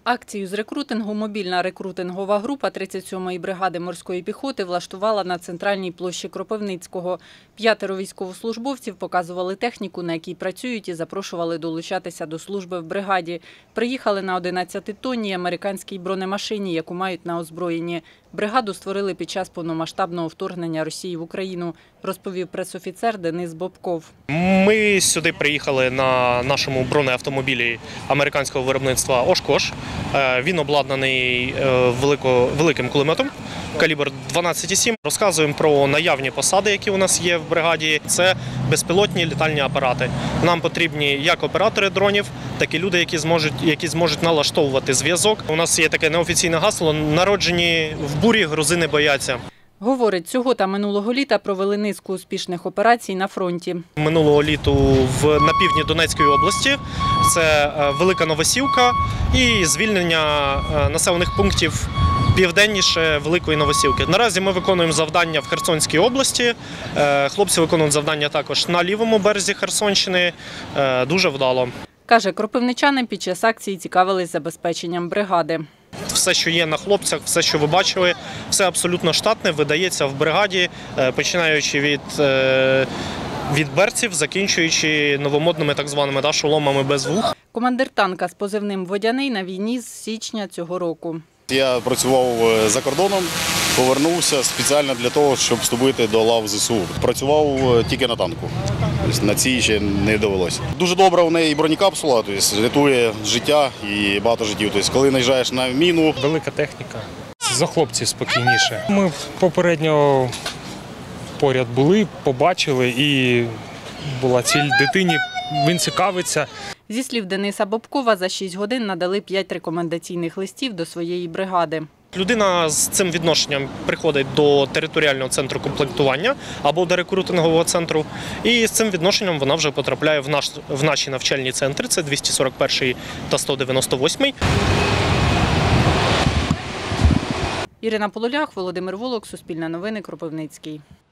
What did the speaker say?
Акцію з рекрутингу мобільна рекрутингова група 37-ї бригади морської піхоти влаштувала на центральній площі Кропивницького. 5 військовослужбовців показували техніку, на якій працюють, і запрошували долучатися до служби в бригаді. Приїхали на 11-тонній американській бронемашині, яку мають на озброєнні. Бригаду створили під час повномасштабного вторгнення Росії в Україну, розповів пресофіцер Денис Бобков. Ми сюди приїхали на нашому бронеавтомобілі американського виробництва «Ошкош». Він обладнаний великим кулеметом, калібр 12,7. Розказуємо про наявні посади, які у нас є в бригаді. Це безпілотні літальні апарати. Нам потрібні як оператори дронів, так і люди, які зможуть налаштовувати зв'язок. У нас є таке неофіційне гасло «Народжені в бурі, грузи не бояться». Говорить, цього та минулого літа провели низку успішних операцій на фронті. Минулого літу на півдні Донецької області це Велика Новосілка і звільнення населених пунктів південніше Великої Новосілки. Наразі ми виконуємо завдання в Херсонській області. Хлопці виконують завдання також на лівому березі Херсонщини. Дуже вдало. Каже, кропивничани під час акції цікавились забезпеченням бригади. Все, що є на хлопцях, все, що ви бачили, все абсолютно штатне, видається в бригаді, починаючи від берців, закінчуючи новомодними так званими шоломами без вух. Командир танка з позивним «Водяний» на війні з січня цього року. Я працював за кордоном, повернувся спеціально для того, щоб вступити до лав ЗСУ. Працював тільки на танку, на цій ще не довелося. Дуже добра в неї бронекапсула, рятує життя і багато життів. Коли наїжджаєш на міну. Велика техніка, за хлопців спокійніше. Ми попередньо поряд були, побачили і була ціль дитині, він цікавиться. Зі слів Дениса Бобкова, за 6 годин надали 5 рекомендаційних листів до своєї бригади. Людина з цим відношенням приходить до територіального центру комплектування або до рекрутингового центру. І з цим відношенням вона вже потрапляє в наші навчальні центри. Це 241 та 198. Ірина Полулях, Володимир Волок, Суспільне новини, Кропивницький.